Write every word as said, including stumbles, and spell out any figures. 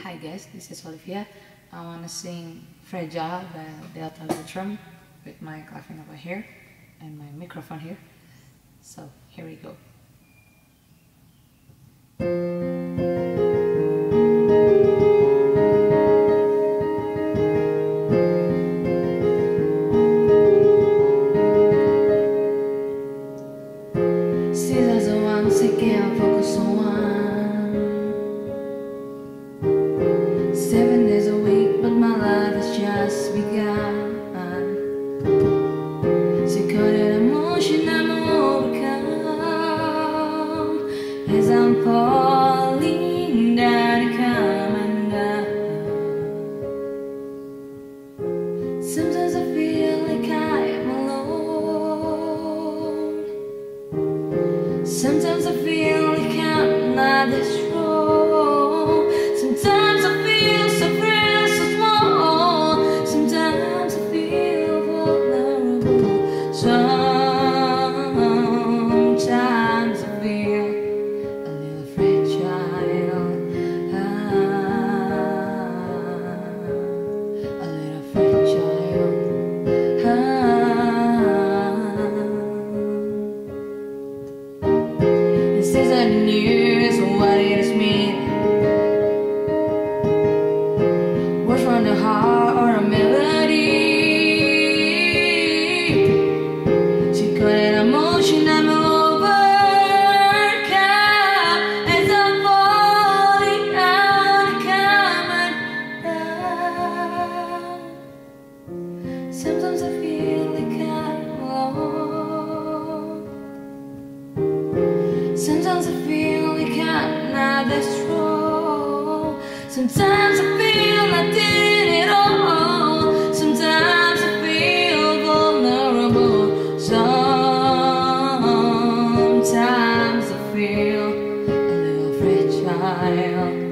Hi guys, this is Olivia. I want to sing Fragile by Delta Goodrem with my clapping over here and my microphone here. So here we go. Seasons are once again focus on one. Seven days a week, but my life has just begun. So caught an emotion I'm overcome as I'm falling down and coming down. Sometimes I feel like I am alone. Sometimes I feel like I'm not this strong. Sometimes I feel so frail, so small. Sometimes I feel vulnerable. Sometimes I feel a little fragile. Ah, a little fragile. Ah. This isn't news of what it is mean. Words from the heart or a melody. She caught an emotion I'm overcome as I'm falling down and coming down. Sometimes I feel like I'm alone. Sometimes I feel like I'm not that strong. Sometimes I feel nothing at all. Sometimes I feel vulnerable. Sometimes I feel a little fragile.